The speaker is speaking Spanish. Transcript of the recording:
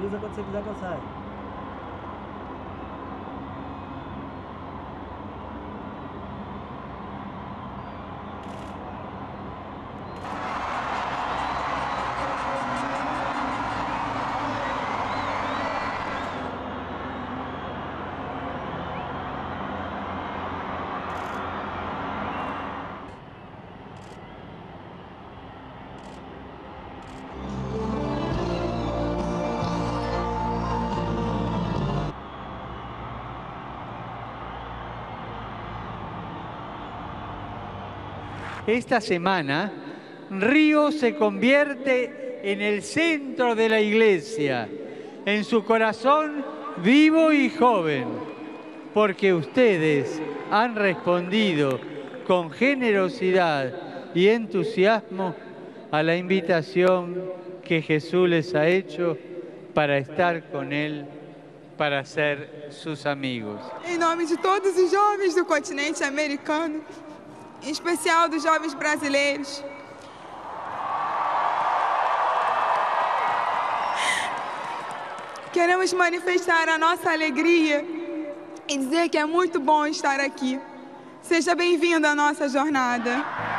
avisa quando você quiser que eu saia. Esta semana, Río se convierte en el centro de la Iglesia, en su corazón vivo y joven, porque ustedes han respondido con generosidad y entusiasmo a la invitación que Jesús les ha hecho para estar con Él, para ser sus amigos. Em nome de todos os jovens do continente americano, em especial dos jovens brasileiros, queremos manifestar a nossa alegria e dizer que é muito bom estar aqui. Seja bem-vindo à nossa jornada.